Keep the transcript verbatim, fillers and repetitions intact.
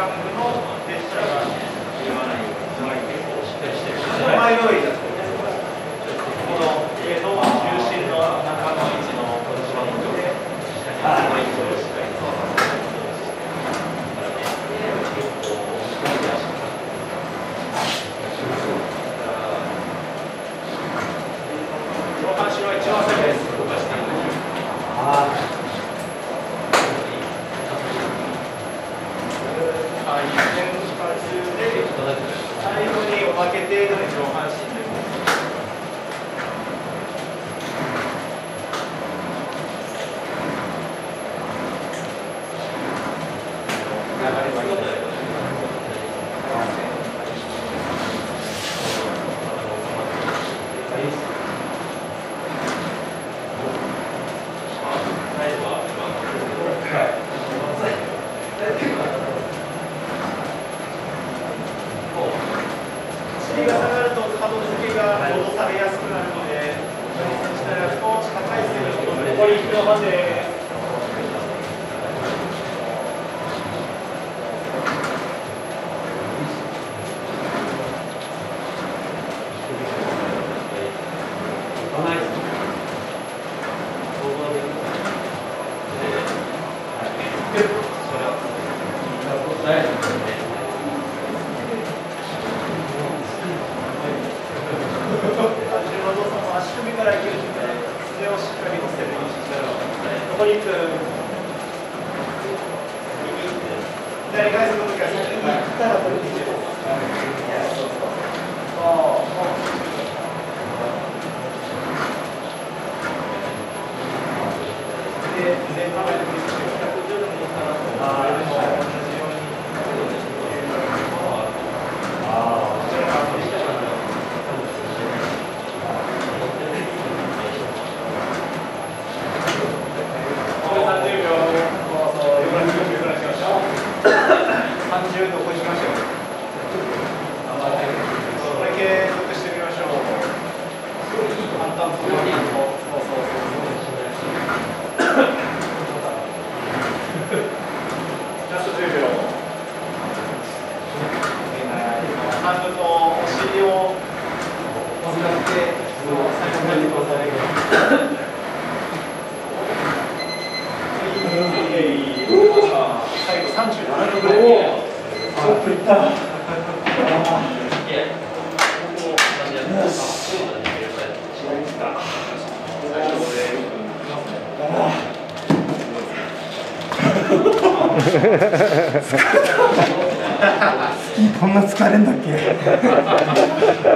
の列車が言わないように結構しっかりしてる。前通りだとこの上の中心の中の位置のポジションで下に位置をしっかり操作する。上半身は一番先です。動かしている。ああ。回転荷重で最後におまけ程度に上半身で。流れはいいです。尻が下がると角付けが戻されやすくなるので、下が少し高いですけど、残りいちどまで。足首からいけるので、それをしっかり乗せるようにして残りいっぷん。右、左返すときは先に行ったら取りに行けます。そうそうそう。で、全構えてくるし、ひゃくじゅうどに行ったら、ああ、同じように。ああ、こちらから取りしたいな。さんじゅうどこいきましょう。これ継続してみましょう。簡単そうそうそうラストじゅうびょう。ハンドとお尻を使って最後まで押される。最後さんじゅうななどぐらい。ちょっといった。 こんな疲れんだっけ。